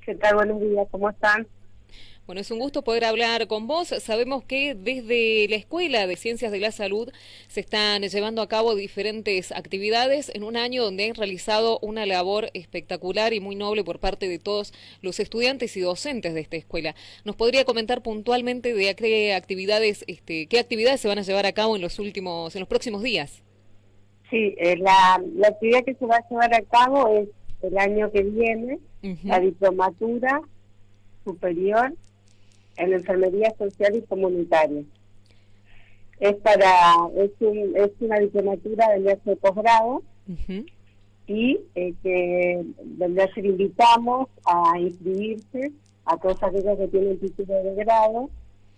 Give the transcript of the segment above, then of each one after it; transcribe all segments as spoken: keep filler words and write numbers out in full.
¿Qué tal? Buenos días, ¿cómo están? Bueno, es un gusto poder hablar con vos. Sabemos que desde la Escuela de Ciencias de la Salud se están llevando a cabo diferentes actividades en un año donde han realizado una labor espectacular y muy noble por parte de todos los estudiantes y docentes de esta escuela. ¿Nos podría comentar puntualmente de qué actividades, este, qué actividades se van a llevar a cabo en los últimos, en los próximos días? Sí, eh, la, la actividad que se va a llevar a cabo es el año que viene, uh-huh. la diplomatura superior en enfermería social y comunitaria. Es para es, un, es una diplomatura de nivel de posgrado uh-huh. y eh, que donde invitamos a inscribirse a todos aquellos que tienen título de grado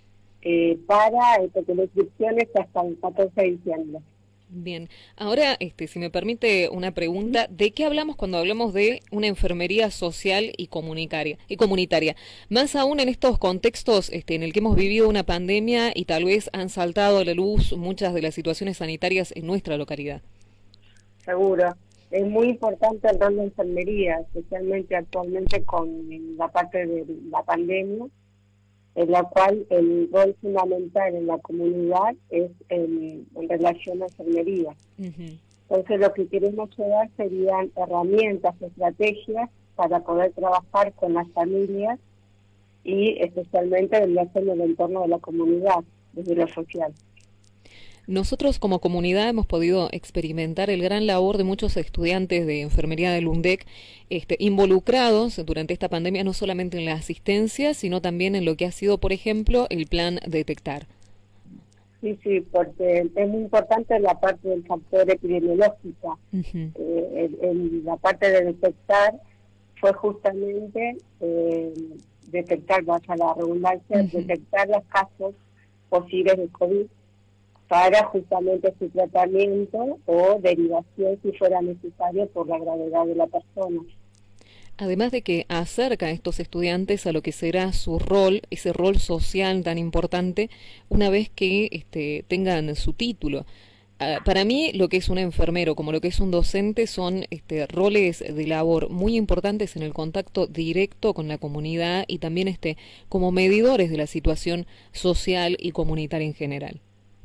eh, para eh, que la inscripción es hasta el catorce de diciembre. Bien, ahora, este, si me permite una pregunta, ¿de qué hablamos cuando hablamos de una enfermería social y comunitaria? Y comunitaria, más aún en estos contextos este, en el que hemos vivido una pandemia y tal vez han saltado a la luz muchas de las situaciones sanitarias en nuestra localidad. Seguro, es muy importante el rol de enfermería, especialmente actualmente con la parte de la pandemia, en la cual el rol fundamental en la comunidad es en, en relación a enfermería. Uh-huh. Entonces lo que queremos llevar serían herramientas, estrategias para poder trabajar con las familias y especialmente en el entorno de la comunidad, desde lo social. Nosotros como comunidad hemos podido experimentar el gran labor de muchos estudiantes de enfermería del UNDEC este, involucrados durante esta pandemia no solamente en la asistencia, sino también en lo que ha sido, por ejemplo, el plan Detectar. Sí, sí, porque es muy importante la parte del factor epidemiológico. Uh-huh. eh, en, en la parte de detectar fue justamente eh, detectar, vaya la redundancia, uh-huh. detectar los casos posibles de COVID para justamente su tratamiento o derivación si fuera necesario por la gravedad de la persona. Además de que acerca a estos estudiantes a lo que será su rol, ese rol social tan importante, una vez que este, tengan su título. Uh, para mí, lo que es un enfermero, como lo que es un docente, son este, roles de labor muy importantes en el contacto directo con la comunidad y también este, como medidores de la situación social y comunitaria en general.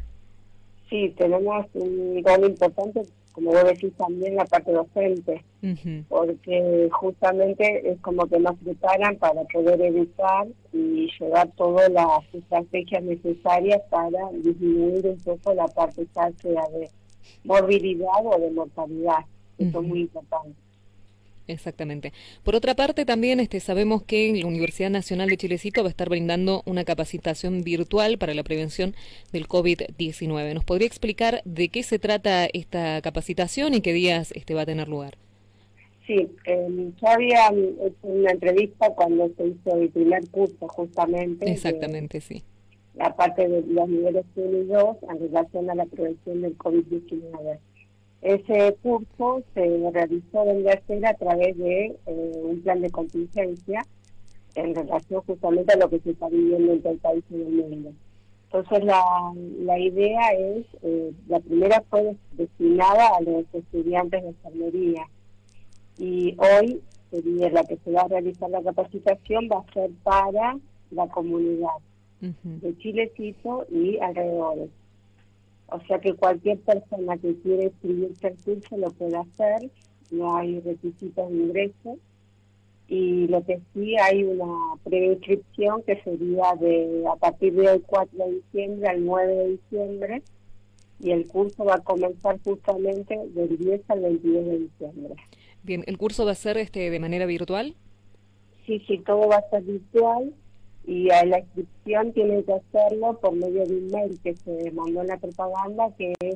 Sí, tenemos un rol importante, como vos decís, también la parte docente, uh-huh. porque justamente es como que nos preparan para poder evitar y llevar todas las estrategias necesarias para disminuir un poco la parte ya sea de morbilidad o de mortalidad, que uh-huh. son muy importantes. Exactamente. Por otra parte, también este, sabemos que la Universidad Nacional de Chilecito va a estar brindando una capacitación virtual para la prevención del COVID diecinueve. ¿Nos podría explicar de qué se trata esta capacitación y qué días este, va a tener lugar? Sí, eh, yo había hecho una entrevista cuando se hizo el primer curso, justamente. Exactamente, sí. La parte de los niveles uno y dos en relación a la prevención del COVID diecinueve. Ese curso se realizó en hacer a través de eh, un plan de contingencia en relación justamente a lo que se está viviendo en todo el país y en el mundo. Entonces la, la idea es, eh, la primera fue destinada a los estudiantes de enfermería y hoy sería la que se va a realizar la capacitación va a ser para la comunidad uh-huh. de Chilecito y alrededores. O sea que cualquier persona que quiera inscribirse al curso lo puede hacer, no hay requisitos de ingreso, y lo que sí hay una preinscripción que sería de a partir de hoy cuatro de diciembre al nueve de diciembre, y el curso va a comenzar justamente del diez al veintidós de diciembre. Bien, ¿el curso va a ser este de manera virtual? Sí, sí, todo va a ser virtual. Y a la inscripción tienen que hacerlo por medio de un mail que se mandó en la propaganda, que es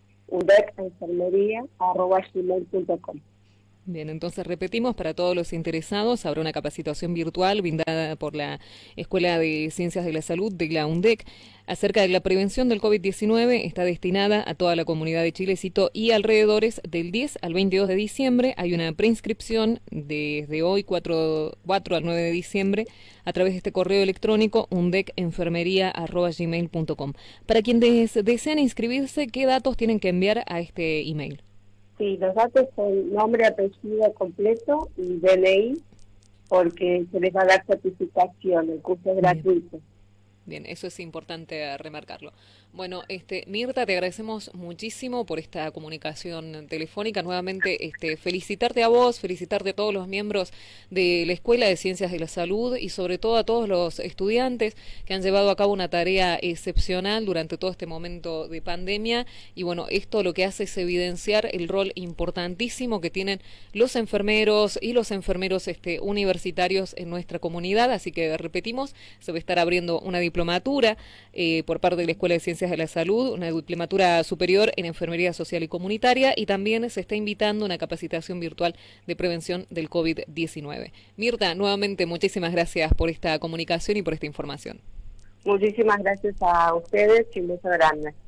undec arroba gmail punto com. Bien, entonces repetimos, para todos los interesados, habrá una capacitación virtual brindada por la Escuela de Ciencias de la Salud de la UNDEC acerca de la prevención del COVID diecinueve. Está destinada a toda la comunidad de Chilecito y alrededores del diez al veintidós de diciembre. Hay una preinscripción desde hoy, cuatro al nueve de diciembre, a través de este correo electrónico undec-enfermería arroba gmail punto com. Para quienes desean inscribirse, ¿qué datos tienen que enviar a este email? Sí, los datos son nombre, apellido completo y D N I porque se les va a dar certificación, el curso es gratuito. Bien, eso es importante remarcarlo. Bueno, este, Mirta, te agradecemos muchísimo por esta comunicación telefónica. Nuevamente, este, felicitarte a vos, felicitarte a todos los miembros de la Escuela de Ciencias de la Salud y sobre todo a todos los estudiantes que han llevado a cabo una tarea excepcional durante todo este momento de pandemia. Y bueno, esto lo que hace es evidenciar el rol importantísimo que tienen los enfermeros y los enfermeros este, universitarios en nuestra comunidad. Así que repetimos, se va a estar abriendo una diplomatura eh, por parte de la Escuela de Ciencias de la Salud, una diplomatura superior en Enfermería Social y Comunitaria, y también se está invitando una capacitación virtual de prevención del COVID diecinueve. Mirta, nuevamente muchísimas gracias por esta comunicación y por esta información. Muchísimas gracias a ustedes y un beso grande.